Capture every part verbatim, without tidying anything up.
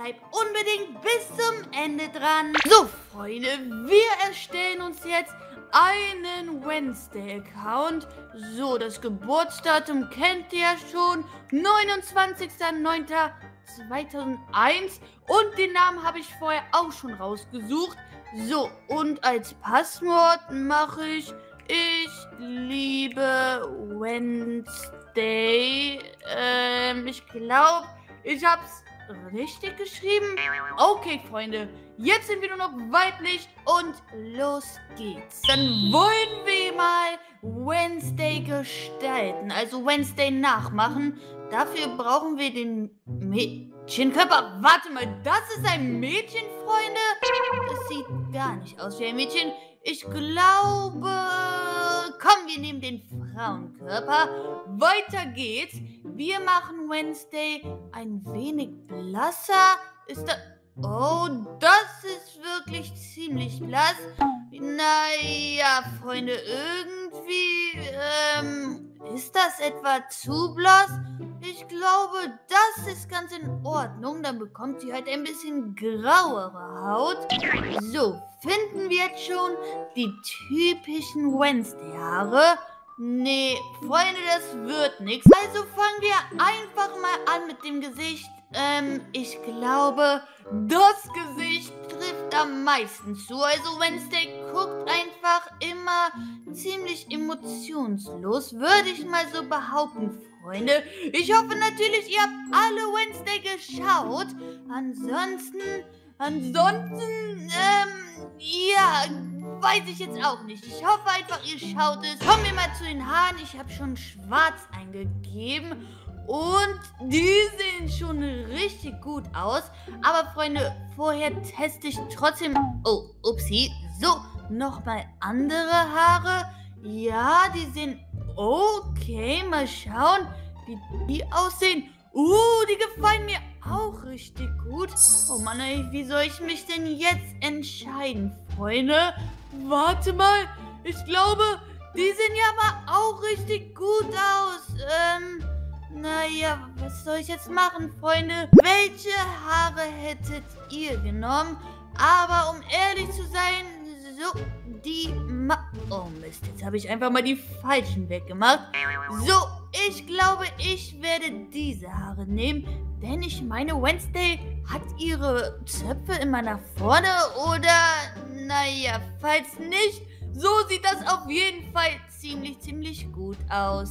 bleib unbedingt bis zum Ende dran. So, Freunde, wir erstellen uns jetzt einen Wednesday-Account. So, das Geburtsdatum kennt ihr ja schon. neunundzwanzigster neunter zweitausendeins. Und den Namen habe ich vorher auch schon rausgesucht. So, und als Passwort mache ich Ich liebe Wednesday. Ähm, ich glaube, ich habe es richtig geschrieben. Okay, Freunde, jetzt sind wir nur noch weiblich und los geht's. Dann wollen wir mal Wednesday gestalten, also Wednesday nachmachen. Dafür brauchen wir den Mädchenkörper. Warte mal, das ist ein Mädchen, Freunde? Das sieht gar nicht aus wie ein Mädchen. Ich glaube, komm, wir nehmen den Frauenkörper. Weiter geht's. Wir machen Wednesday ein wenig blasser. Ist das... Oh, das ist wirklich ziemlich blass. Naja, Freunde, irgendwie... Ähm, ist das etwa zu blass? Ich glaube, das ist ganz in Ordnung. Dann bekommt sie halt ein bisschen grauere Haut. So, finden wir jetzt schon die typischen Wednesday-Haare? Nee, Freunde, das wird nichts. Also fangen wir einfach mal an mit dem Gesicht. Ähm, ich glaube, das Gesicht trifft am meisten zu. Also Wednesday guckt einfach immer ziemlich emotionslos, würde ich mal so behaupten, Freunde. Ich hoffe natürlich, ihr habt alle Wednesday geschaut. Ansonsten, ansonsten, ähm, ja, weiß ich jetzt auch nicht. Ich hoffe einfach, ihr schaut es. Kommen wir mal zu den Haaren. Ich habe schon schwarz eingegeben. Und die sehen schon richtig gut aus. Aber Freunde, vorher teste ich trotzdem... Oh, upsie. So, nochmal andere Haare. Ja, die sehen... Okay, mal schauen, wie die aussehen. Uh, die gefallen mir auch richtig gut. Oh Mann, ey, wie soll ich mich denn jetzt entscheiden, Freunde? Warte mal, ich glaube, die sehen ja mal auch richtig gut aus. Ähm... Naja, was soll ich jetzt machen, Freunde? Welche Haare hättet ihr genommen? Aber um ehrlich zu sein, so, die Ma... Oh Mist, jetzt habe ich einfach mal die falschen weggemacht. So, ich glaube, ich werde diese Haare nehmen. Denn ich meine, Wednesday hat ihre Zöpfe immer nach vorne oder... Naja, falls nicht... So sieht das auf jeden Fall ziemlich, ziemlich gut aus.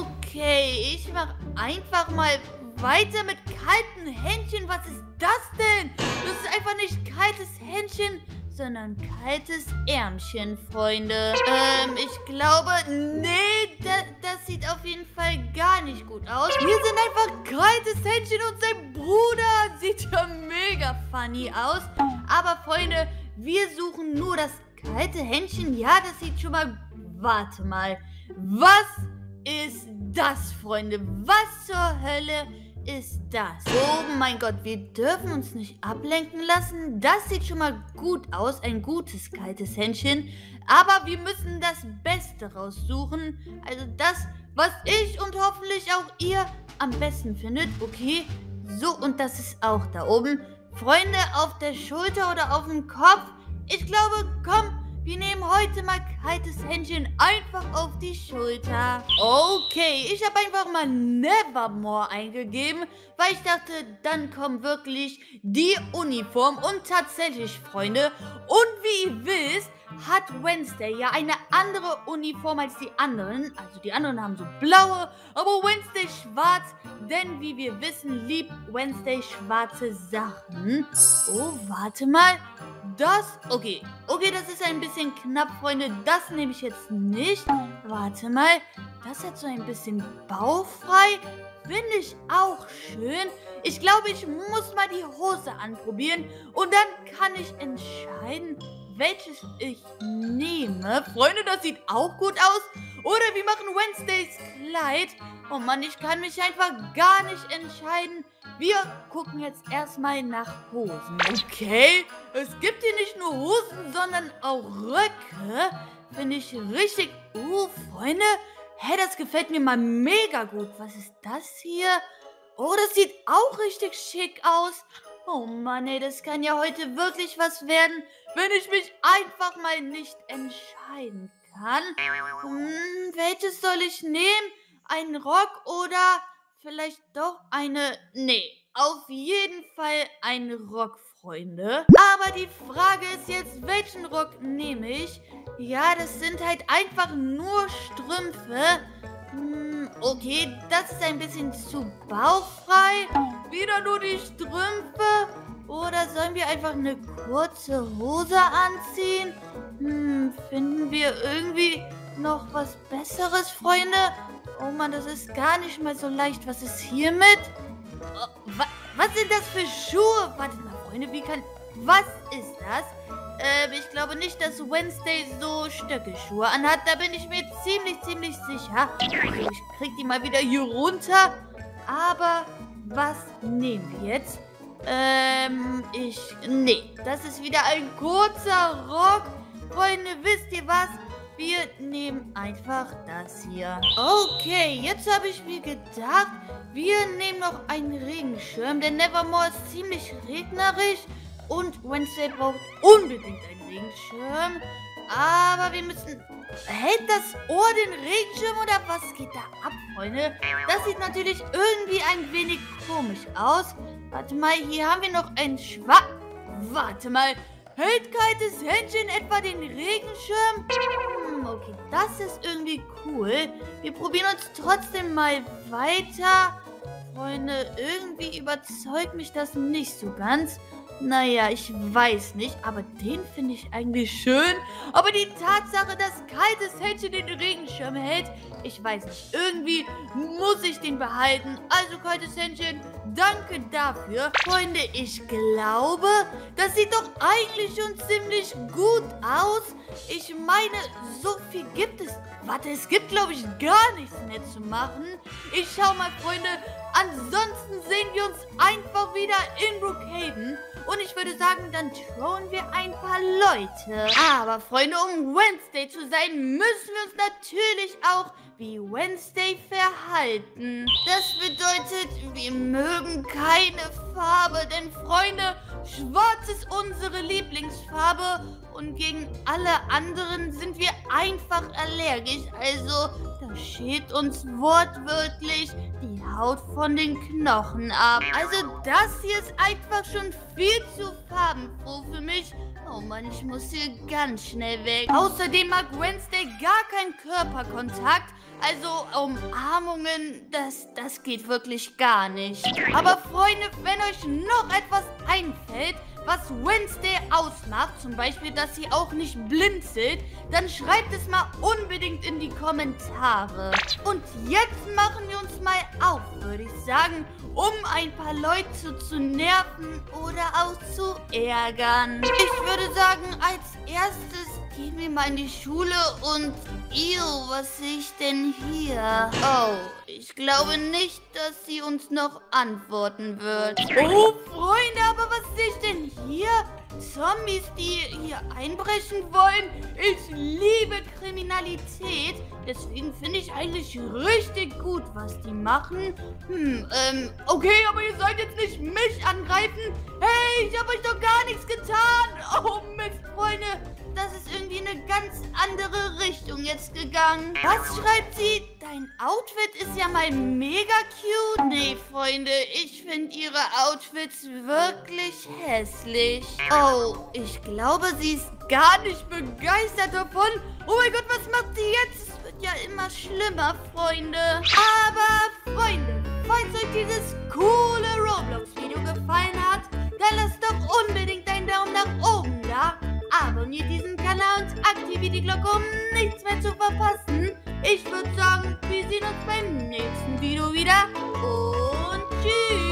Okay, ich mache einfach mal weiter mit kalten Händchen. Was ist das denn? Das ist einfach nicht kaltes Händchen, sondern kaltes Ärmchen, Freunde. Ähm, ich glaube, nee, das, das sieht auf jeden Fall gar nicht gut aus. Wir sind einfach kaltes Händchen und sein Bruder sieht ja mega funny aus. Aber, Freunde, wir suchen nur das kalte Händchen, ja, das sieht schon mal... Warte mal. Was ist das, Freunde? Was zur Hölle ist das? Oh mein Gott, wir dürfen uns nicht ablenken lassen. Das sieht schon mal gut aus, ein gutes kaltes Händchen. Aber wir müssen das Beste raussuchen. Also das, was ich und hoffentlich auch ihr am besten findet. Okay, so, und das ist auch da oben. Freunde, auf der Schulter oder auf dem Kopf. Ich glaube, komm, wir nehmen heute mal kaltes Händchen einfach auf die Schulter. Okay, ich habe einfach mal Nevermore eingegeben, weil ich dachte, dann kommt wirklich die Uniform. Und tatsächlich, Freunde, und wie ihr wisst, hat Wednesday ja eine andere Uniform als die anderen. Also die anderen haben so blaue, aber Wednesday schwarz. Denn wie wir wissen, liebt Wednesday schwarze Sachen. Oh, warte mal. Das, okay, okay, das ist ein bisschen knapp, Freunde. Das nehme ich jetzt nicht. Warte mal, das hat so ein bisschen bauchfrei. Finde ich auch schön. Ich glaube, ich muss mal die Hose anprobieren. Und dann kann ich entscheiden, welches ich nehme. Freunde, das sieht auch gut aus. Oder wir machen Wednesdays Kleid. Oh Mann, ich kann mich einfach gar nicht entscheiden. Wir gucken jetzt erstmal nach Hosen. Okay, es gibt hier nicht nur Hosen, sondern auch Röcke. Finde ich richtig... Uh, Freunde, hä, das gefällt mir mal mega gut. Was ist das hier? Oh, das sieht auch richtig schick aus. Oh Mann, ey, das kann ja heute wirklich was werden, wenn ich mich einfach mal nicht entscheiden kann. Hm, welches soll ich nehmen? Ein Rock oder vielleicht doch eine... Nee, auf jeden Fall ein Rock, Freunde. Aber die Frage ist jetzt, welchen Rock nehme ich? Ja, das sind halt einfach nur Strümpfe. Hm, okay, das ist ein bisschen zu bauchfrei. Wieder nur die Strümpfe? Oder sollen wir einfach eine kurze Hose anziehen? Hm, finden wir irgendwie noch was Besseres, Freunde? Oh Mann, das ist gar nicht mal so leicht. Was ist hiermit? Oh, wa was sind das für Schuhe? Wartet mal, Freunde, wie kann... Was ist das? Ähm, ich glaube nicht, dass Wednesday so Stöckelschuhe anhat. Da bin ich mir ziemlich, ziemlich sicher. Also ich krieg die mal wieder hier runter. Aber was nehmen wir jetzt? Ähm, ich... Nee, das ist wieder ein kurzer Rock. Freunde, wisst ihr was? Wir nehmen einfach das hier. Okay, jetzt habe ich mir gedacht, wir nehmen noch einen Regenschirm, denn Nevermore ist ziemlich regnerisch und Wednesday braucht unbedingt einen Regenschirm. Aber wir müssen... Hält das Ohr den Regenschirm oder was geht da ab, Freunde? Das sieht natürlich irgendwie ein wenig komisch aus. Warte mal, hier haben wir noch ein Schwa... Warte mal, hält Kites Händchen etwa den Regenschirm? Hm, okay, das ist irgendwie cool. Wir probieren uns trotzdem mal weiter. Freunde, irgendwie überzeugt mich das nicht so ganz. Naja, ich weiß nicht, aber den finde ich eigentlich schön. Aber die Tatsache, dass Kites Händchen den Regenschirm hält, ich weiß nicht, irgendwie muss ich den behalten. Also Kites Händchen, danke dafür. Freunde, ich glaube, das sieht doch eigentlich schon ziemlich gut aus. Ich meine, so viel gibt es. Warte, es gibt, glaube ich, gar nichts mehr zu machen. Ich schau mal, Freunde. Ansonsten sehen wir uns einfach wieder in Brookhaven. Und ich würde sagen, dann trauen wir ein paar Leute. Aber, Freunde, um Wednesday zu sein, müssen wir uns natürlich auch wie Wednesday verhalten. Das bedeutet, wir mögen keine Farbe. Denn, Freunde, schwarz ist unsere Lieblingsfarbe. Und gegen alle anderen sind wir einfach allergisch. Also, da schält uns wortwörtlich die Haut von den Knochen ab. Also, das hier ist einfach schon viel zu farbenfroh für mich. Oh Mann, ich muss hier ganz schnell weg. Außerdem mag Wednesday gar keinen Körperkontakt. Also Umarmungen, das, das geht wirklich gar nicht. Aber Freunde, wenn euch noch etwas einfällt, was Wednesday ausmacht, zum Beispiel, dass sie auch nicht blinzelt, dann schreibt es mal unbedingt in die Kommentare. Und jetzt machen wir uns mal auf, würde ich sagen, um ein paar Leute zu nerven oder auch zu ärgern. Ich würde sagen, als erstes gehen wir mal in die Schule und... Ew, was sehe ich denn hier? Oh, ich glaube nicht, dass sie uns noch antworten wird. Oh, Freunde, aber was sehe ich denn hier? Zombies, die hier einbrechen wollen? Ich liebe Kriminalität. Deswegen finde ich eigentlich richtig gut, was die machen. Hm, ähm, okay, aber ihr sollt jetzt nicht mich angreifen. Hey, ich habe euch doch gar nichts getan. Oh, Mist, Freunde. Das ist irgendwie in eine ganz andere Richtung jetzt gegangen. Was schreibt sie? Dein Outfit ist ja mal mega cute. Nee, Freunde, ich finde ihre Outfits wirklich hässlich. Oh, ich glaube, sie ist gar nicht begeistert davon. Oh mein Gott, was macht sie jetzt? Es wird ja immer schlimmer, Freunde. Aber, Freunde, falls euch dieses coole Roblox-Video gefallen hat, dann lasst doch unbedingt einen Daumen nach oben da. Abonniert diesen Kanal und aktiviert die Glocke, um nichts mehr zu verpassen. Ich würde sagen, wir sehen uns beim nächsten Video wieder und tschüss.